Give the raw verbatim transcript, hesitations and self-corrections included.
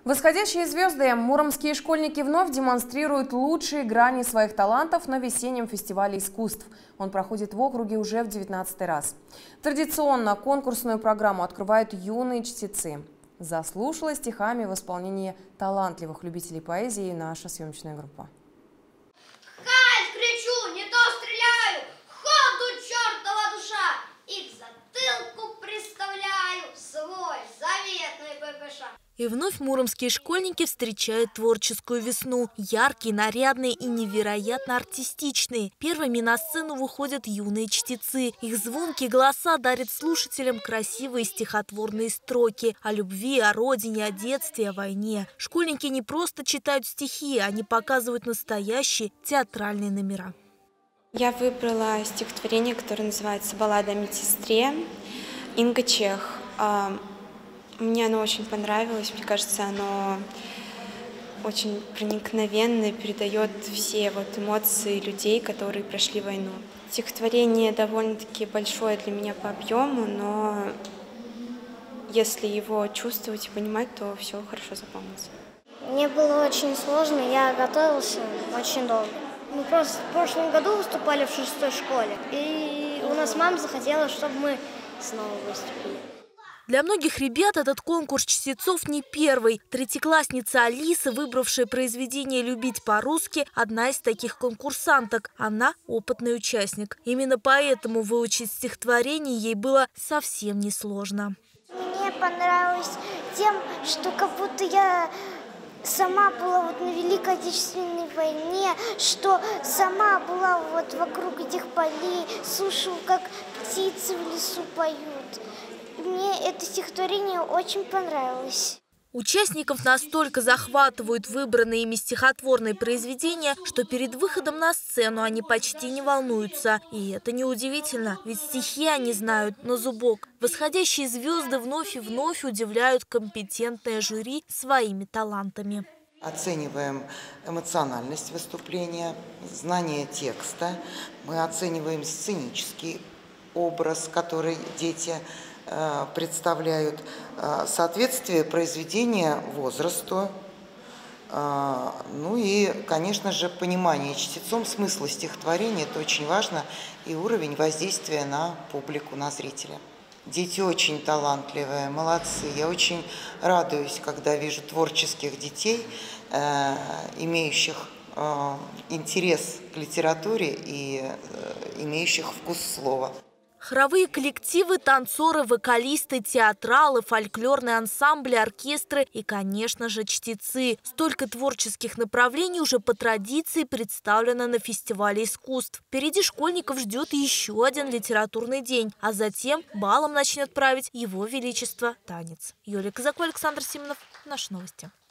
Восходящие звезды. Муромские школьники вновь демонстрируют лучшие грани своих талантов на весеннем фестивале искусств. Он проходит в округе уже в девятнадцатый раз. Традиционно конкурсную программу открывают юные чтецы. Заслушала стихами в исполнении талантливых любителей поэзии наша съемочная группа. Хай, кричу, не то стреляю, ходу чертова душа, и к затылку представляю свой заветный ППШ. И вновь муромские школьники встречают творческую весну. Яркие, нарядные и невероятно артистичные. Первыми на сцену выходят юные чтецы. Их звонкие голоса дарят слушателям красивые стихотворные строки о любви, о родине, о детстве, о войне. Школьники не просто читают стихи, они показывают настоящие театральные номера. Я выбрала стихотворение, которое называется «Баллада о медсестре», Инга Чех. Мне оно очень понравилось, мне кажется, оно очень проникновенно передает все вот эмоции людей, которые прошли войну. Стихотворение довольно-таки большое для меня по объему, но если его чувствовать и понимать, то все хорошо запомнится. Мне было очень сложно, я готовился очень долго. Мы просто в прошлом году выступали в шестой школе, и у нас мама захотела, чтобы мы снова выступили. Для многих ребят этот конкурс чтецов не первый. Третьеклассница Алиса, выбравшая произведение «Любить по-русски», одна из таких конкурсанток. Она опытный участник. Именно поэтому выучить стихотворение ей было совсем несложно. Мне понравилось тем, что как будто я сама была вот на Великой Отечественной войне, что сама была вот вокруг этих полей, слушала, как птицы в лесу поют. Мне это стихотворение очень понравилось. Участников настолько захватывают выбранные ими стихотворные произведения, что перед выходом на сцену они почти не волнуются. И это неудивительно, ведь стихи они знают на зубок. Восходящие звезды вновь и вновь удивляют компетентное жюри своими талантами. Оцениваем эмоциональность выступления, знание текста, мы оцениваем сценический образ, который дети представляют, соответствие произведения возрасту, ну и, конечно же, понимание чтецом смысла стихотворения, это очень важно, и уровень воздействия на публику, на зрителя. Дети очень талантливые, молодцы. Я очень радуюсь, когда вижу творческих детей, имеющих интерес к литературе и имеющих вкус слова. Хоровые коллективы, танцоры, вокалисты, театралы, фольклорные ансамбли, оркестры и, конечно же, чтецы. Столько творческих направлений уже по традиции представлено на фестивале искусств. Впереди школьников ждет еще один литературный день, а затем балом начнет править Его Величество танец. Юлия Казакова, Александр Симонов. Наши новости.